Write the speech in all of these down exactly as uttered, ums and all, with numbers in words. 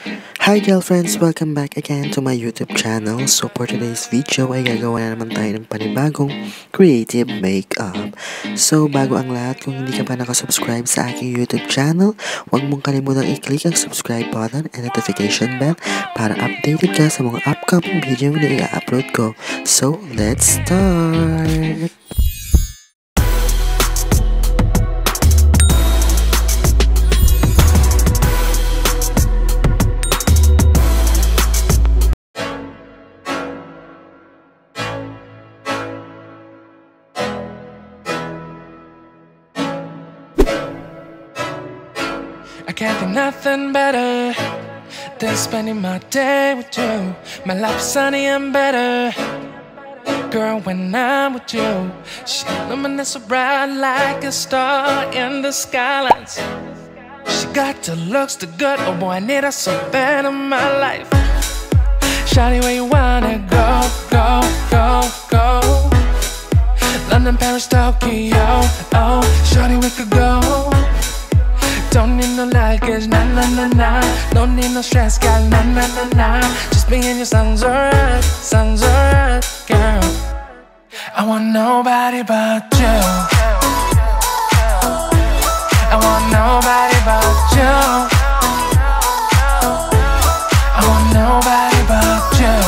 Hi girlfriends! Welcome back again to my YouTube channel. So for today's video ay gagawa na naman tayo ng panibagong creative makeup. So bago ang lahat, kung hindi ka pa nakasubscribe sa aking YouTube channel, huwag mong kalimutang i-click ang subscribe button and notification bell para updated ka sa mga upcoming video na i-upload ko. So let's start! I can't think nothing better than spending my day with you. My life is sunny and better, girl, when I'm with you. She illuminates so bright like a star in the skylines. She got the looks, the good, oh boy, I need her so bad in my life. Shawty, where you wanna go, go, go, go? London, Paris, Tokyo, oh, shawty, we could go. Don't need no luggage, nah, nah, nah, nah. Don't need no stress, girl, nah, nah, nah, nah. Just me and you sounds alright, sounds alright, girl. I want nobody but you. I want nobody but you. I want nobody but you.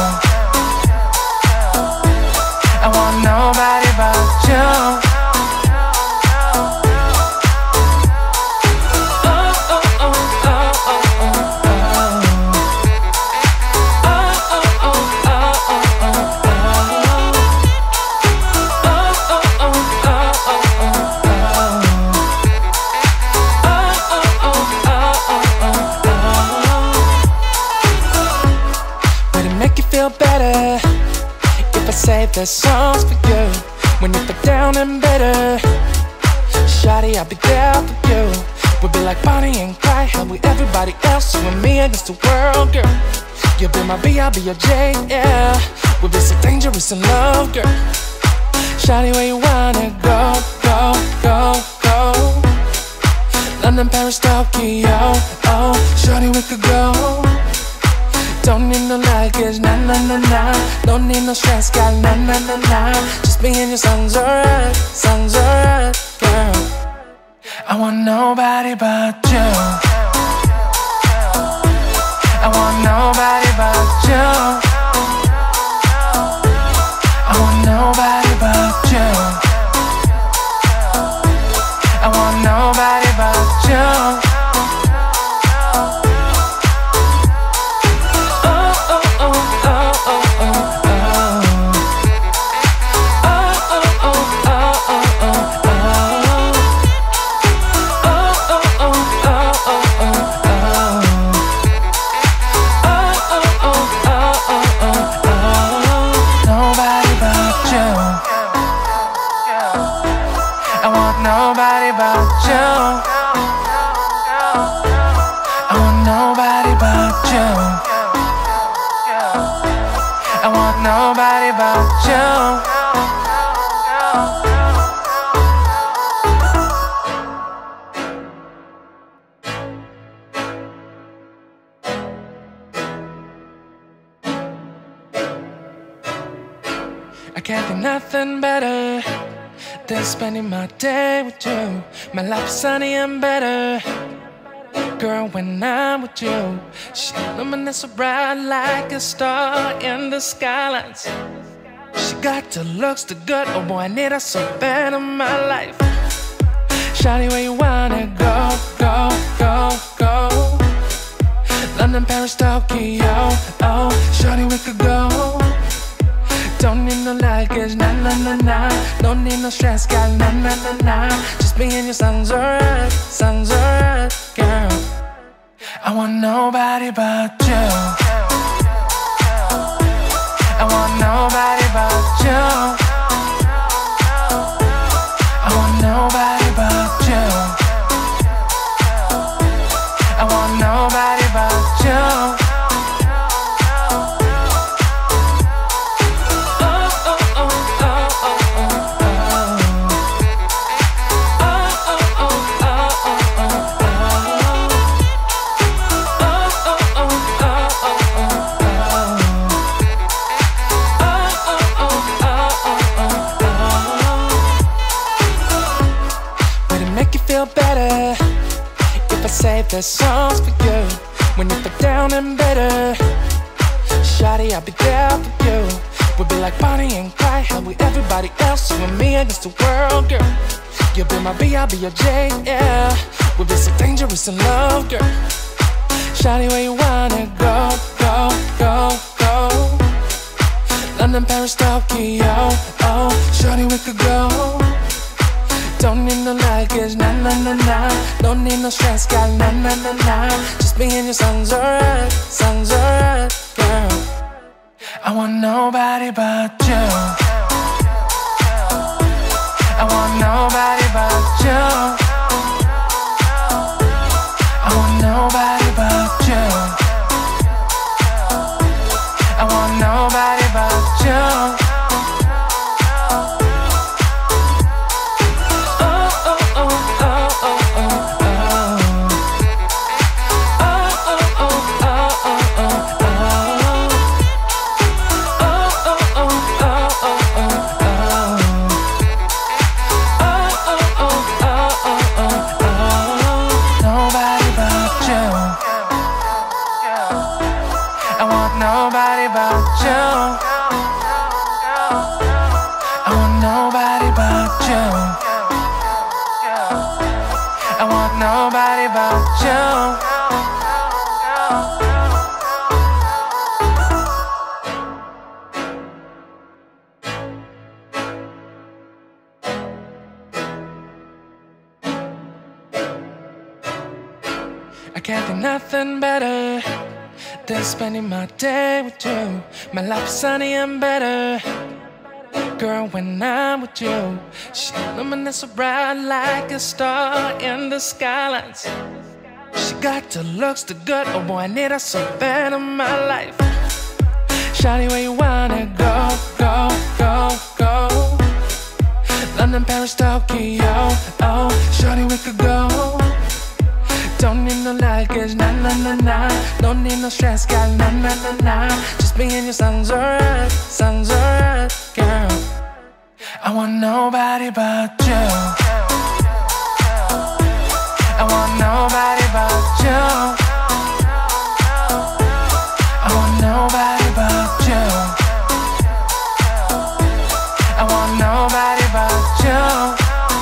I want nobody but you. Feel better if I say the songs for you. When you feel down and bitter, shawty, I'll be there for you. We'll be like Bonnie and Clyde, how with everybody else, you and me against the world, girl. You'll be my B, I'll be your J, yeah. We'll be so dangerous in love, girl. Shawty, where you wanna go, go, go, go? London, Paris, Tokyo, oh, shawty, we could go. Don't need no luggage, nah, nah, nah, nah. Don't need no stress, girl, nah, nah, nah, nah. Just me and you sounds alright, sounds alright, girl. I want nobody but you. I want nobody but you. I want nobody but you. I want nobody but you. Nobody but you. I want nobody but you. I want nobody but you. I can't think nothing better than spending my day with you. My life is sunny and better, girl, when I'm with you. She illuminates so bright like a star in the skylines. She got the looks, the good, oh boy, I need her so bad in my life. Shawty, where you wanna go, go, go, go? London, Paris, Tokyo, oh, shawty, we could go. Don't need no luggage, nah, nah, nah, nah. Don't need no stress, girl, nah, nah, nah, nah. Just me and you sounds alright, sounds alright, girl. I want nobody but you. I want nobody but you. I want nobody but you. I want nobody but you. Oh, save the songs for you when you feel down and bitter. Shawty, I'll be there for you. We'll be like Bonnie and Clyde, how we everybody else, you and me against the world, girl. You'll be my B, I'll be your J, yeah. We'll be so dangerous in love, girl. Shawty, where you wanna go, go, go, go? London, Paris, Tokyo, oh. Shawty, we could go. Don't need no luggage, nah, nah, nah, nah. Don't need no stress, got nah, nah, nah, nah. Just me and your sounds alright, sounds alright, girl. I want nobody but you. I want nobody but you. I want nobody but you. I want nobody but you. Nobody but you. I want nobody but you. I want nobody but you. I can't think nothing better than spending my day with you. My life is sunny and better, girl, when I'm with you. She illuminates so bright like a star in the skylines. She got the looks, the good, oh boy, I need her so bad in my life. Shawty, where you wanna go, go, go, go? London, Paris, Tokyo, oh. Shawty, we could go. Don't need no luggage, nah, nah, nah, nah. Don't need no stress, got nah, nah, nah, nah. Just me and you sounds alright, sounds alright, girl. I want nobody but you. I want nobody but you. I want nobody but you. I want nobody but you.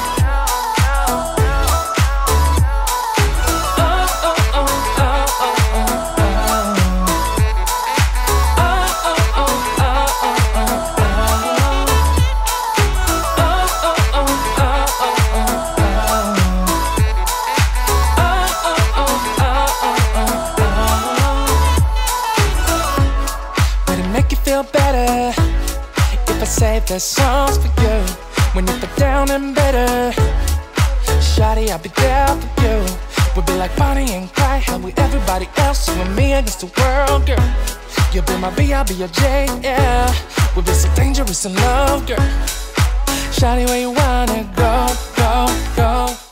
Feel better if I save the songs for you when you feel down and bitter. Shawty, I'll be there for you. We'll be like Bonnie and Clyde, how we everybody else, you and me against the world, girl. You'll be my B, I'll be your J, yeah. We'll be so dangerous in love, girl. Shawty, where you wanna go, go, go?